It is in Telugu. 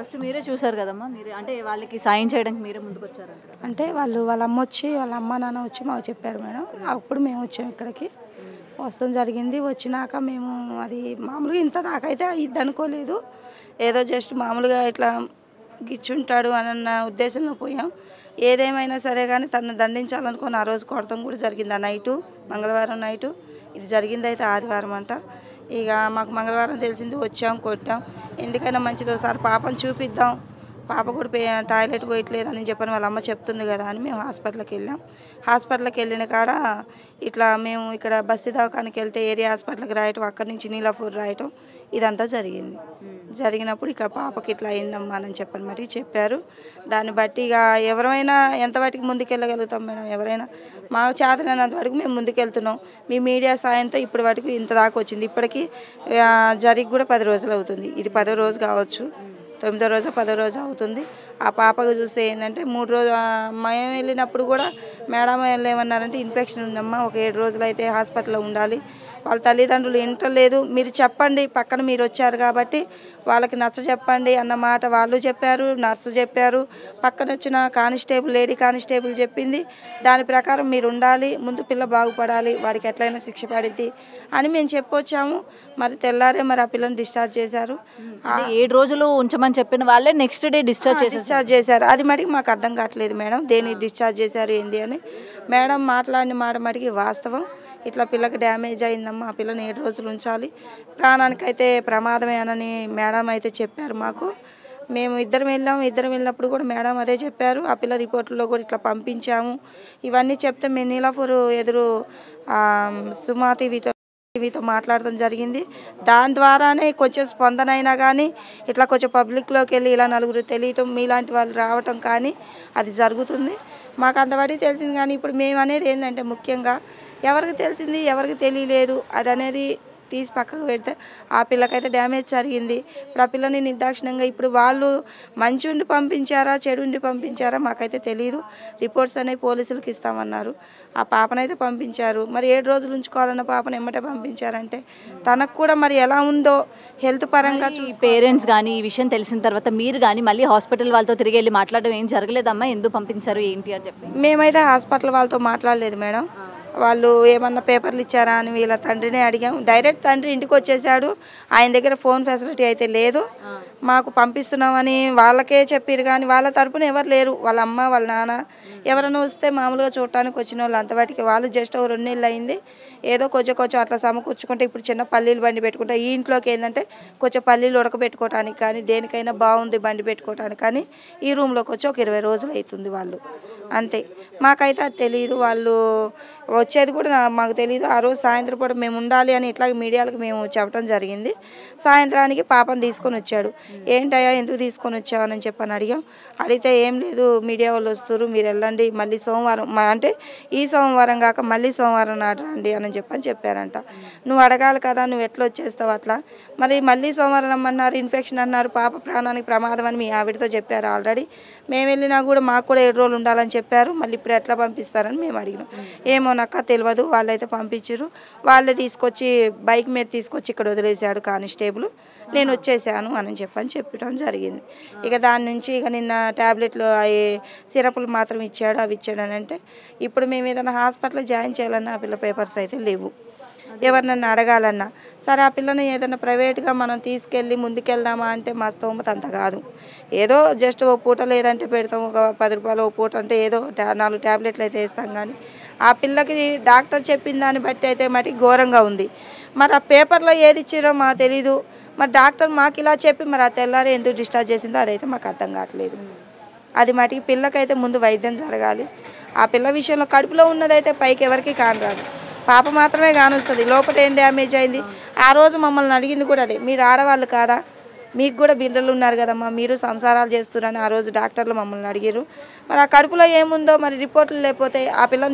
ఫస్ట్ మీరే చూసారు కదమ్మా, మీరు అంటే వాళ్ళకి సాయం చేయడానికి మీరే ముందుకు వచ్చారంట కదా? అంటే వాళ్ళ అమ్మ వచ్చి వాళ్ళ అమ్మ నాన్న వచ్చి మాకు చెప్పారు మేడం. అప్పుడు మేము వచ్చాము ఇక్కడికి. వస్తాం జరిగింది. వచ్చినాక మేము అది మామూలుగా ఇంత దాకా అయితే ఇది అనుకోలేదు. ఏదో జస్ట్ మామూలుగా ఇట్లా గిచ్చుంటాడు అన్న ఉద్దేశంలో పోయాం. ఏదేమైనా సరే కానీ తనను దండించాలనుకుని ఆ రోజు కొడతాం కూడా జరిగింది. ఆ నైటు మంగళవారం నైటు ఇది జరిగింది. అయితే ఆదివారం అంట. ఇక మాకు మంగళవారం తెలిసింది, వచ్చాం, కొట్టాం. ఎందుకైనా మంచిది ఒకసారి పాపను చూపిద్దాం, పాప కూడా టాయిలెట్ పోయట్లేదు అని చెప్పని వాళ్ళ అమ్మ చెప్తుంది కదా అని మేము హాస్పిటల్కి వెళ్ళాం. హాస్పిటల్కి వెళ్ళిన కాడ ఇట్లా మేము ఇక్కడ బస్తీ దవాఖానికి వెళ్తే ఏరియా హాస్పిటల్కి రాయటం, అక్కడి నుంచి నీలాపూర్ రాయటం ఇదంతా జరిగింది. జరిగినప్పుడు ఇక్కడ పాపకి ఇట్లా అయిందమ్మా అని చెప్పని మరి చెప్పారు. దాన్ని బట్టి ఇక ఎవరైనా ఎంతవాటికి ముందుకెళ్ళగలుగుతాం మేడం, ఎవరైనా మాకు చేతనైనంత వరకు మేము ముందుకెళ్తున్నాం. మీ మీడియా సాయంతో ఇప్పటి వరకు ఇంత దాకా వచ్చింది. ఇప్పటికీ జరిగి కూడా 10 రోజులు అవుతుంది. ఇది 10వ రోజు కావచ్చు, 9వ రోజు 10వ రోజు అవుతుంది. ఆ పాపకు చూస్తే ఏంటంటే 3 రోజులు మేము వెళ్ళినప్పుడు కూడా మేడం వాళ్ళు ఏమన్నారంటే ఇన్ఫెక్షన్ ఉందమ్మా, ఒక 7 రోజులు అయితే హాస్పిటల్లో ఉండాలి. వాళ్ళ తల్లిదండ్రులు వింటలేదు. మీరు చెప్పండి, పక్కన మీరు వచ్చారు కాబట్టి వాళ్ళకి నచ్చ చెప్పండి అన్న మాట వాళ్ళు చెప్పారు, నర్సు చెప్పారు, పక్కన వచ్చిన కానిస్టేబుల్ లేడీ కానిస్టేబుల్ చెప్పింది. దాని ప్రకారం మీరు ఉండాలి, ముందు పిల్ల బాగుపడాలి, వాడికి ఎట్లయినా శిక్ష పడిద్ది అని మేము చెప్పొచ్చాము. మరి తెల్లారే మరి ఆ పిల్లని డిశ్చార్జ్ చేశారు. 7 రోజులు ఉంచమని చెప్పిన వాళ్ళే నెక్స్ట్ డే డిశ్చార్జ్ చేశారు. అది మటుకు మాకు అర్థం కావట్లేదు మేడం, దేని డిశ్చార్జ్ చేశారు ఏంది అని. మేడం మాట్లాడిన మాట మటుకి వాస్తవం. ఇట్లా పిల్లకి డ్యామేజ్ అయిందమ్మా, ఆ పిల్లని 7 రోజులు ఉంచాలి, ప్రాణానికైతే ప్రమాదమేనని మేడం అయితే చెప్పారు మాకు. మేము ఇద్దరం వెళ్ళినప్పుడు కూడా మేడం అదే చెప్పారు. ఆ పిల్ల రిపోర్టుల్లో కూడా ఇట్లా పంపించాము. ఇవన్నీ చెప్తే మేము నీలాపూర్ ఎదురు సుమా టీవీతో మాట్లాడడం జరిగింది. దాని ద్వారానే కొంచెం స్పందన అయినా కానీ ఇట్లా కొంచెం పబ్లిక్లోకి వెళ్ళి ఇలా నలుగురు తెలియటం, మీలాంటి వాళ్ళు రావటం కానీ అది జరుగుతుంది. మాకు అంతవరకు తెలిసింది. కానీ ఇప్పుడు మేము అనేది ఏంటంటే ముఖ్యంగా ఎవరికి తెలిసింది ఎవరికి తెలియలేదు అది అనేది తీసి పక్కకు పెడితే ఆ పిల్లకైతే డ్యామేజ్ జరిగింది. ఇప్పుడు ఆ పిల్లని నిర్దాక్షిణ్యంగా ఇప్పుడు వాళ్ళు మంచి ఉండి పంపించారా చెడు ఉండి పంపించారా మాకైతే తెలియదు. రిపోర్ట్స్ అనేవి పోలీసులకు ఇస్తామన్నారు. ఆ పాపనైతే పంపించారు. మరి 7 రోజులు ఉంచుకోవాలన్న పాపను ఎమ్మటే పంపించారంటే తనకు కూడా మరి ఎలా ఉందో హెల్త్ పరంగా పేరెంట్స్ కానీ ఈ విషయం తెలిసిన తర్వాత మీరు కానీ మళ్ళీ హాస్పిటల్ వాళ్ళతో తిరిగి వెళ్ళి మాట్లాడడం ఏం జరగలేదమ్మా, ఎందుకు పంపించారు ఏంటి అని చెప్పి? మేమైతే హాస్పిటల్ వాళ్ళతో మాట్లాడలేదు మేడం. వాళ్ళు ఏమన్నా పేపర్లు ఇచ్చారా అని వీళ్ళ తండ్రినే అడిగాం. డైరెక్ట్ తండ్రి ఇంటికి వచ్చేసాడు. ఆయన దగ్గర ఫోన్ ఫెసిలిటీ అయితే లేదు. మాకు పంపిస్తున్నామని వాళ్ళకే చెప్పారు కానీ వాళ్ళ తరపున ఎవరు లేరు. వాళ్ళ అమ్మ వాళ్ళ నాన్న ఎవరైనా వస్తే మామూలుగా చూడటానికి వచ్చిన వాళ్ళు అంతవాటికి వాళ్ళు జస్ట్ 2 నెలలు అయింది. ఏదో కొంచెం అట్లా సమకూర్చుకుంటే ఇప్పుడు చిన్న పల్లీలు బండి పెట్టుకుంటే ఈ ఇంట్లోకి ఏంటంటే కొంచెం పల్లీలు ఉడకబెట్టుకోవడానికి కానీ దేనికైనా బాగుంది బండి పెట్టుకోవడానికి కానీ ఈ రూమ్లోకి వచ్చి ఒక 20 రోజులు అవుతుంది వాళ్ళు అంతే. మాకైతే అది తెలియదు, వాళ్ళు వచ్చేది కూడా మాకు తెలియదు. ఆ రోజు సాయంత్రం పూట మేము ఉండాలి అని ఇట్లా మీడియాలకు మేము చెప్పడం జరిగింది. సాయంత్రానికి పాపను తీసుకొని వచ్చాడు. ఏంటయ్యా ఎందుకు తీసుకొని వచ్చావని చెప్పని అడిగాం. అడిగితే ఏం లేదు మీడియా వాళ్ళు వస్తారు, మీరు వెళ్ళండి, మళ్ళీ సోమవారం అంటే ఈ సోమవారం కాక మళ్ళీ సోమవారం నాడు రండి అని చెప్పారంట. నువ్వు అడగాలి కదా, నువ్వు ఎట్లా వచ్చేస్తావు అట్లా. మరి మళ్ళీ సోమవారం రమ్మన్నారు, ఇన్ఫెక్షన్ అన్నారు, పాప ప్రాణానికి ప్రమాదం అని మీ ఆవిడతో చెప్పారు ఆల్రెడీ. మేము వెళ్ళినా కూడా మాకు కూడా 7 రోజులు ఉండాలని చెప్పారు. మళ్ళీ ఇప్పుడు ఎట్లా పంపిస్తారని మేము అడిగినాం. ఏమో నాకు తెలియదు, వాళ్ళైతే పంపించారు. వాళ్ళే తీసుకొచ్చి బైక్ మీద తీసుకొచ్చి ఇక్కడ వదిలేశాడు కానిస్టేబుల్. నేను వచ్చేసాను అని చెప్పడం జరిగింది. ఇక దాని నుంచి ఇక నిన్న ట్యాబ్లెట్లు అవి సిరపులు మాత్రం ఇచ్చాడు, అవి ఇచ్చాడని అంటే ఇప్పుడు మేము ఏదైనా హాస్పిటల్లో జాయిన్ చేయాలన్నా ఆ పిల్ల పేపర్స్ అయితే లేవు. ఎవరినన్నా అడగాలన్నా సరే ఆ పిల్లని ఏదైనా ప్రైవేట్గా మనం తీసుకెళ్ళి ముందుకెళ్దామా అంటే మా స్తోమత అంత కాదు. ఏదో జస్ట్ ఓ పూట లేదంటే పెడతాం, ఒక 10 రూపాయలు ఓ పూట అంటే ఏదో 4 ట్యాబ్లెట్లు అయితే వేస్తాం. కానీ ఆ పిల్లకి డాక్టర్ చెప్పిన దాన్ని బట్టి అయితే మటుకు ఘోరంగా ఉంది. మరి ఆ పేపర్లో ఏది ఇచ్చారో మాకు తెలీదు. మరి డాక్టర్ మాకు ఇలా చెప్పి మరి ఆ తెల్లారి ఎందుకు డిశ్చార్జ్ చేసిందో అదైతే మాకు అర్థం కావట్లేదు. అది మటుకు పిల్లకైతే ముందు వైద్యం జరగాలి. ఆ పిల్ల విషయంలో కడుపులో ఉన్నదైతే పైకి ఎవరికి కానరాదు, పాప మాత్రమే కానొస్తుంది. లోపల ఏం డ్యామేజ్ అయింది ఆ రోజు మమ్మల్ని అడిగింది కూడా అదే, మీరు ఆడవాళ్ళు కాదా, మీకు కూడా బిడ్డలు ఉన్నారు కదమ్మా, మీరు సంసారాలు చేస్తున్నారని ఆ రోజు డాక్టర్లు మమ్మల్ని అడిగారు. మరి ఆ కడుపులో ఏముందో మరి రిపోర్ట్లు లేకపోతే ఆ పిల్ల